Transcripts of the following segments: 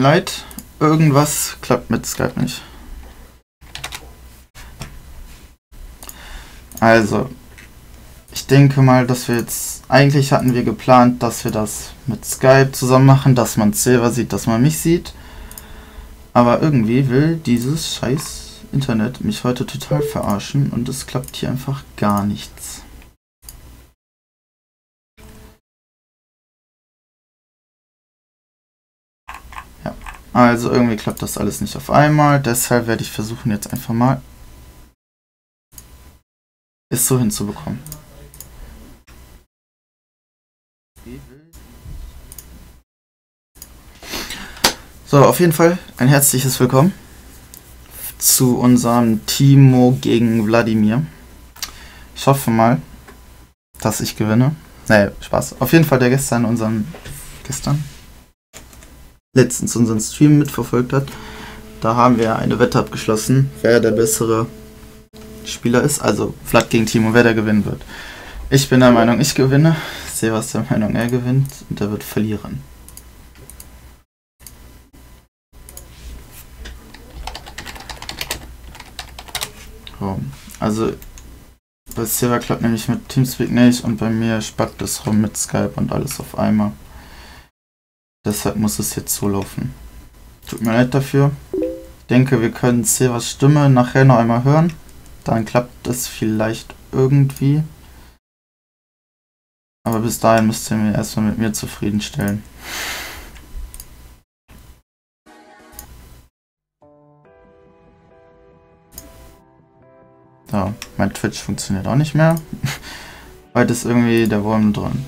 leid. Irgendwas klappt mit Skype nicht. Also, ich denke mal, dass wir jetzt... Eigentlich hatten wir geplant, dass wir das mit Skype zusammen machen, dass man Silver sieht, dass man mich sieht. Aber irgendwie will dieses scheiß Internet mich heute total verarschen und es klappt hier einfach gar nichts. Ja, also irgendwie klappt das alles nicht auf einmal, deshalb werde ich versuchen jetzt einfach mal es so hinzubekommen. So, auf jeden Fall ein herzliches Willkommen zu unserem Timo gegen Wladimir. Ich hoffe mal, dass ich gewinne. Nee, Spaß. Auf jeden Fall, der letztens unseren Stream mitverfolgt hat, da haben wir eine Wette abgeschlossen, wer der bessere Spieler ist, also Vlad gegen Timo, wer der gewinnen wird. Ich bin der Meinung, ich gewinne. Seva ist der Meinung, er gewinnt und er wird verlieren. So, also bei Seva klappt nämlich mit Teamspeak nicht und bei mir spackt es rum mit Skype und alles auf einmal. Deshalb muss es jetzt so laufen. Tut mir leid dafür. Ich denke, wir können Sevas Stimme nachher noch einmal hören. Dann klappt es vielleicht irgendwie. Aber bis dahin müsst ihr mir erstmal mit mir zufriedenstellen. So, mein Twitch funktioniert auch nicht mehr. Heute ist irgendwie der Wurm drin.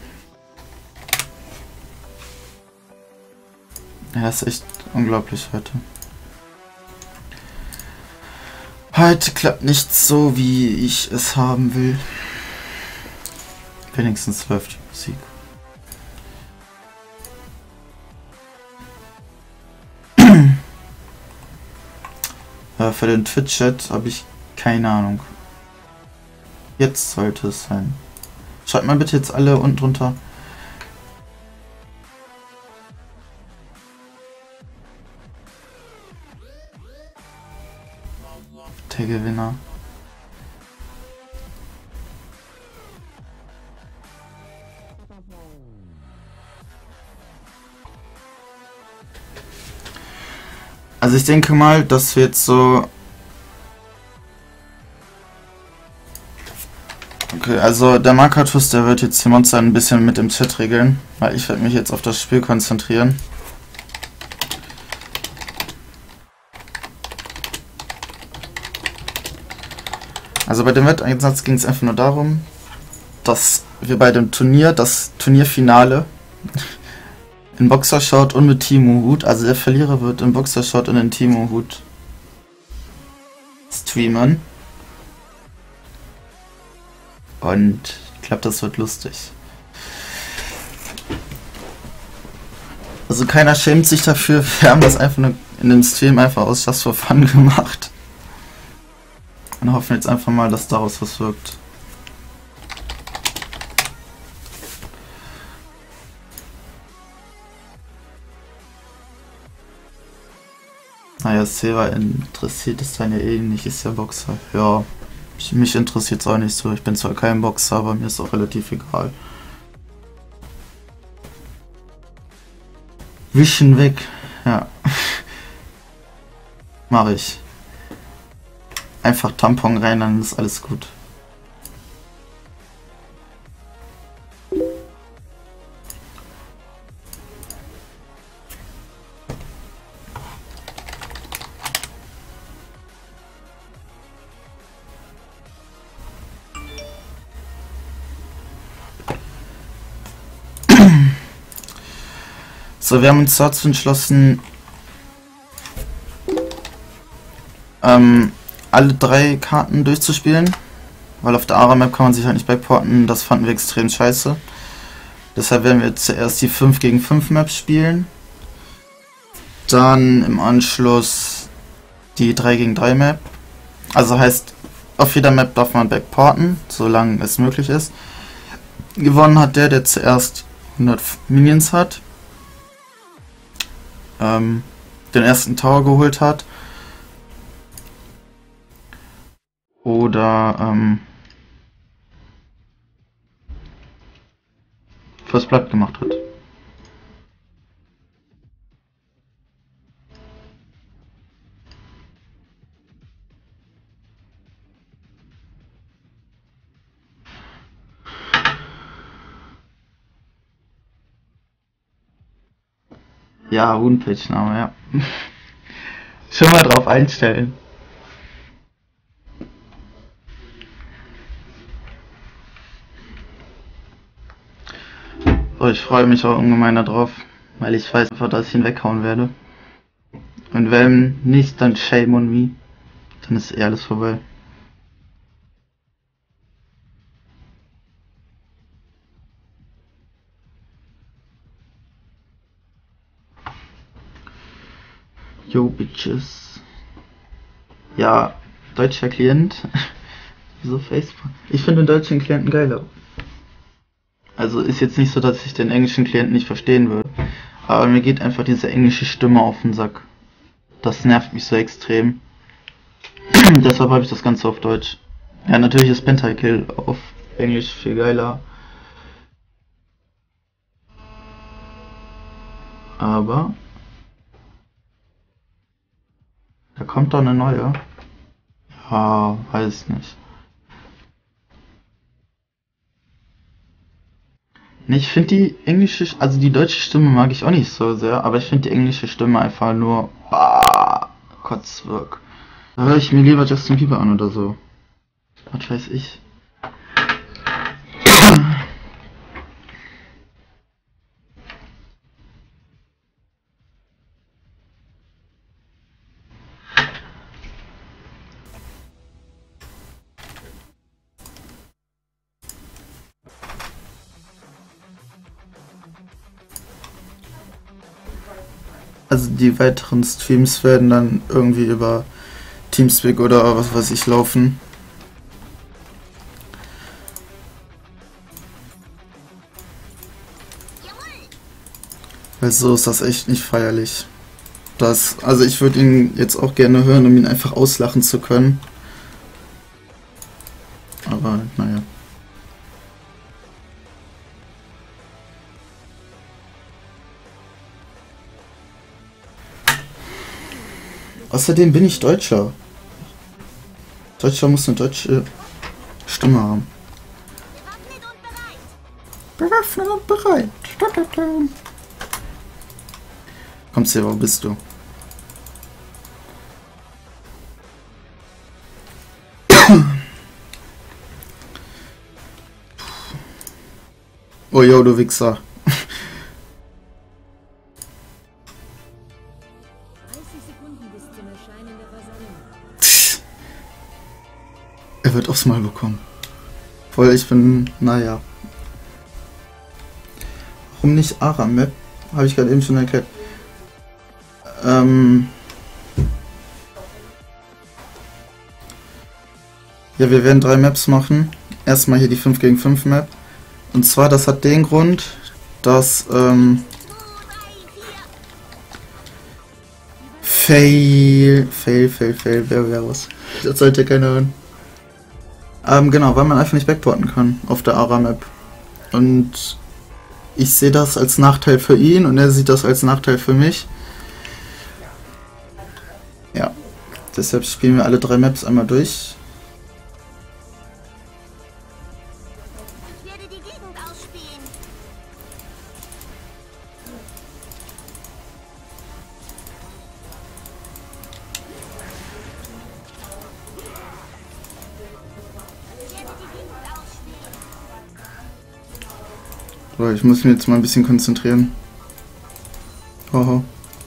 Ja, ist echt unglaublich heute. Heute klappt nichts so, wie ich es haben will. Wenigstens läuft die Musik. Für den Twitch-Chat habe ich keine Ahnung. Jetzt sollte es sein. Schreibt mal bitte jetzt alle unten drunter. Der Gewinner. Also ich denke mal, dass wir jetzt so... Okay, also der Markatus, der wird jetzt die Monster ein bisschen mit dem Chat regeln, weil ich werde mich jetzt auf das Spiel konzentrieren. Also bei dem Wetteinsatz ging es einfach nur darum, dass wir bei dem Turnier, das Turnierfinale, in Boxershort und mit Timo-Hut, also der Verlierer wird im Boxershort und in Timo-Hut streamen. Und ich glaube, das wird lustig. Also keiner schämt sich dafür, wir haben das einfach nur in dem Stream einfach aus Just for Fun gemacht. Und hoffen jetzt einfach mal, dass daraus was wirkt. Naja, Seva interessiert es dann ja eh nicht, ist ja Boxer. Ja, mich interessiert es auch nicht so. Ich bin zwar kein Boxer, aber mir ist auch relativ egal. Wischen weg. Ja. Mach ich. Einfach Tampon rein, dann ist alles gut. So, wir haben uns dazu entschlossen, alle 3 Karten durchzuspielen, weil auf der ARA-Map kann man sich halt nicht backporten, das fanden wir extrem scheiße. Deshalb werden wir zuerst die 5 gegen 5 Maps spielen, dann im Anschluss die 3 gegen 3 Map, also heißt, auf jeder Map darf man backporten, solange es möglich ist. Gewonnen hat der zuerst 100 Minions hat. den ersten Tower geholt hat oder First Blood gemacht hat. Ja, Homepage-Name, ja. Schon mal drauf einstellen. Oh, ich freue mich auch ungemein darauf, weil ich weiß einfach, dass ich ihn weghauen werde. Und wenn nicht, dann shame on me. Dann ist eh alles vorbei. Yo, Bitches. Ja, deutscher Klient. Wieso Facebook? Ich finde den deutschen Klienten geiler. Also ist jetzt nicht so, dass ich den englischen Klienten nicht verstehen würde. Aber mir geht einfach diese englische Stimme auf den Sack. Das nervt mich so extrem. Deshalb habe ich das Ganze auf Deutsch. Ja, natürlich ist Pentakill auf Englisch viel geiler. Aber da kommt doch eine neue. Ja, weiß nicht. Nee, ich finde die englische, also die deutsche Stimme mag ich auch nicht so sehr, aber ich finde die englische Stimme einfach nur Kotzwirk. Da höre ich mir lieber Justin Bieber an oder so. Was weiß ich. Also die weiteren Streams werden dann irgendwie über Teamspeak oder was weiß ich laufen. Weil so ist das echt nicht feierlich. Also ich würde ihn jetzt auch gerne hören, um ihn einfach auslachen zu können. Aber naja. Außerdem bin ich Deutscher. Deutscher muss eine deutsche Stimme haben. Bewaffnet und bereit. Kommst du, wo bist du? Oh yo, du Wichser. 30 Sekunden bis zum Erscheinen der Versammlung. Er wird aufs Mal bekommen. Voll, ich bin, naja. Warum nicht Aram-Map? Habe ich gerade eben schon erklärt. Ja, wir werden 3 Maps machen. Erstmal hier die 5 gegen 5 Map. Und zwar, das hat den Grund, dass Fail, wer wäre was? Das sollte keiner hören. Genau, weil man einfach nicht backporten kann auf der Ara-Map. Und ich sehe das als Nachteil für ihn und er sieht das als Nachteil für mich. Ja, deshalb spielen wir alle 3 Maps einmal durch. Ich werde die Gegend ausspielen. So, ich muss mich jetzt mal ein bisschen konzentrieren. Hoho.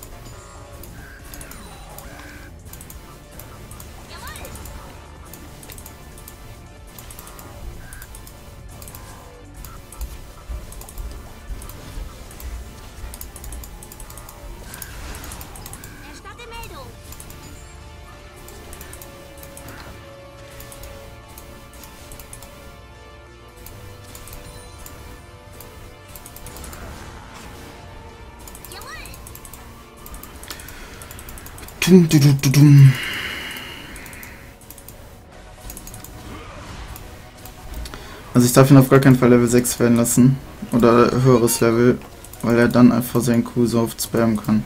Erstatte Meldung. Jawohl. Dum, dum, dum, dum. Also ich darf ihn auf gar keinen Fall Level 6 werden lassen. Oder höheres Level. Weil er dann einfach seinen Q so oft spammen kann.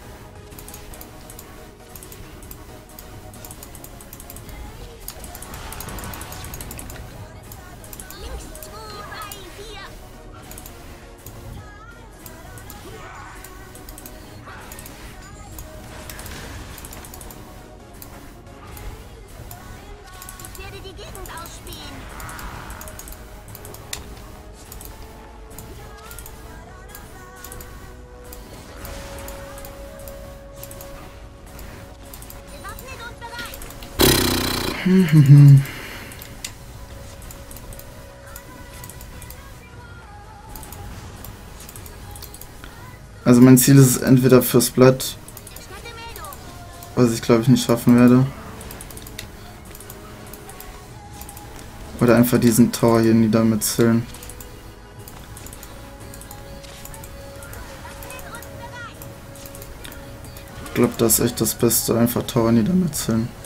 Ich werde die Gegend ausspielen. Gewappnet und bereit. Also mein Ziel ist es entweder fürs Blatt, Erstatte Meldung. was ich glaube ich nicht schaffen werde. Oder einfach diesen Tower hier niedermetzeln. Ich glaube, das ist echt das Beste, einfach Tower niedermetzeln.